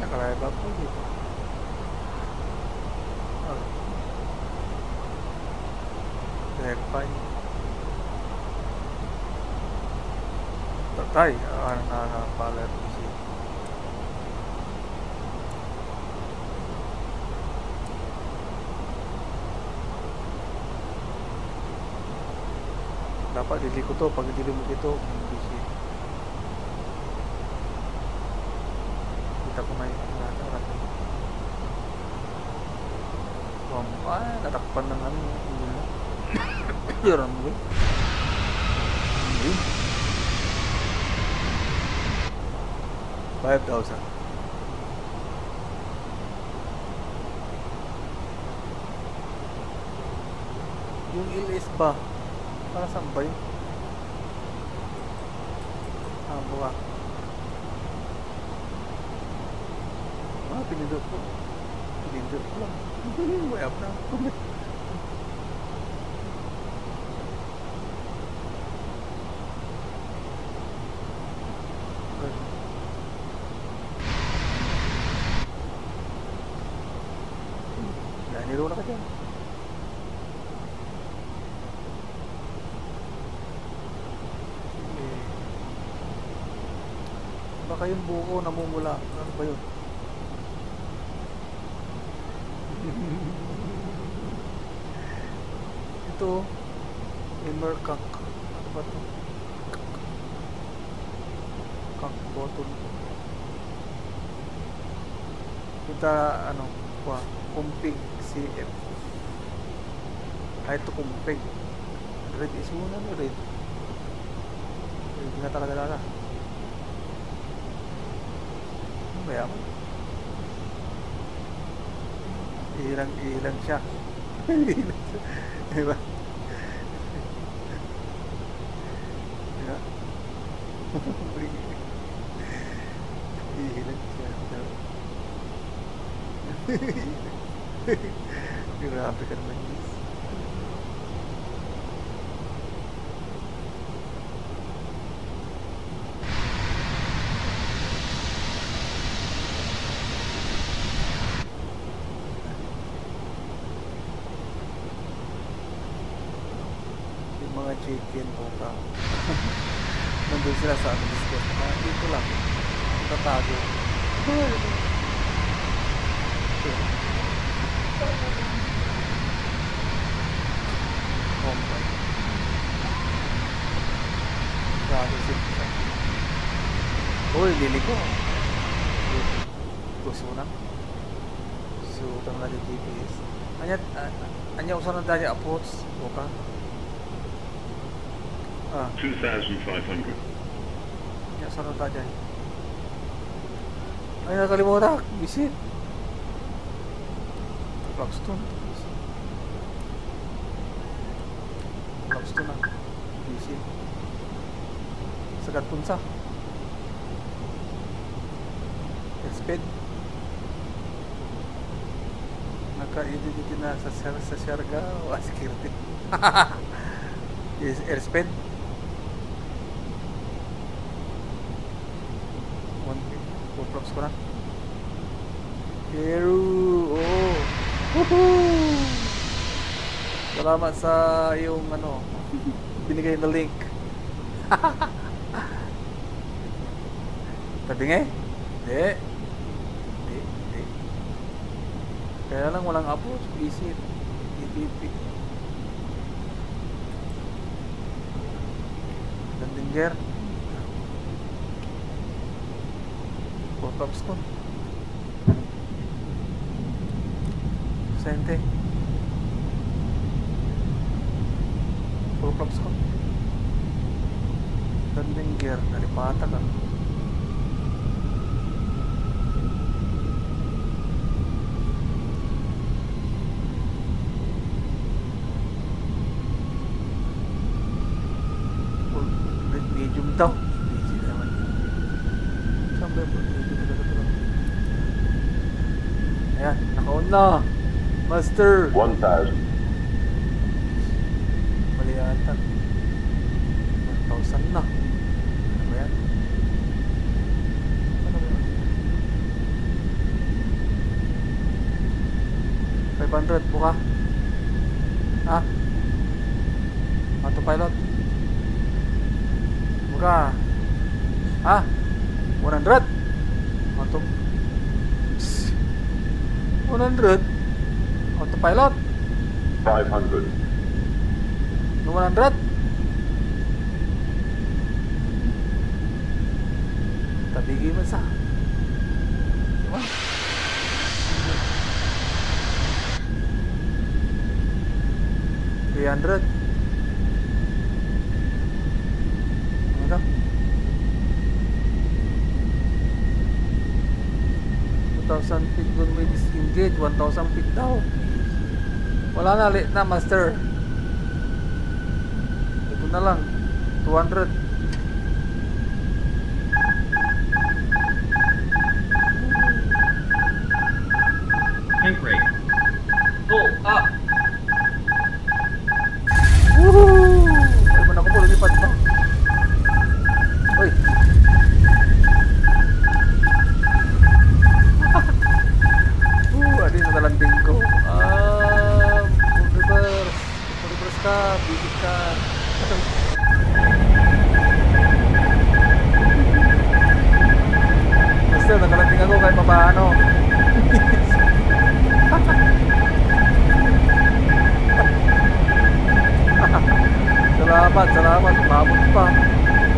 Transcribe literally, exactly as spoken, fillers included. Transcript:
Naka-live up ko dito. Oh. Direct fine. Tatay, ano na nakapala P C. Dapat dili ko to, pag dili mo dito, P C. Kita ko may natarat. Um, ah, natakpan ng ano. Yun mo eh. Yun. five thousand. Yung L S ba? Para saan ba yun? Ah, buka. Ah, pinindot ko. Pinindot ko lang. May up na. Niro na ka dyan. Baka yung buko namumula. Ano ba yun? Ito Emerkak. Ano ba ito? Kak bottle. Kita ano pa kumpig C F. Ay ito kumpig. Red is muna no red. Hindi na talaga lala. Ano ba yan? Ilang-ilang siya. Ilang siya. Diba? Diba? Ilang siya. Grabe ka naman yun. Yung mga chicken po ka. Nandun sila sa aming Discord. Ah, dito lang. Tatago. Homeboy. Grabe siya. Uy, lili ko. Gusto mo na? So, utang na yung G P S. Anya, anya usan na tayo approach. Buka. Ah. two thousand five hundred. Anya usan na tayo. Ay, nakalimutan. Visit. Blackstone. Blackstone na. Visit. Sagat punsa. Speed. Naka-edit na sa ser sa Siarga o security. Yes, airspeed. one four props ko na. Pero oh. Woohoo! Salamat sa yung ano binigay na link. Tabi nga eh. Hindi. Hindi. Hindi. Kaya lang walang approach. Visit. E T P. Landinger. four props ko. Sente. four props ko. Landinger. Nalipata ka. Medium daw. Easy naman. Saan ba yung medium na ito? Ayan, naka-on na. Master. one thousand. Mali yata. one thousand na. Ano ba yan? Ano ba yan? five hundred, buka. Ha? Autopilot. Buka. Ha? one hundred. Auto. one hundred. Autopilot. five hundred. one hundred. Tabigi man sa. Diba? three hundred. Ano? two thousand feet doon may disengage. one thousand feet daw. Wala na, late na, master. Ito na lang. two hundred. Tank rate. Full up. Woohoo! Ay, man ako po, lumipad pa. Uy! Uh, adi sa talanding ko. Ah, full reverse. Full reverse ka, bigit ka. Master, nakalanding ako kahit pa paano. Salamat, salamat. Mabot pa.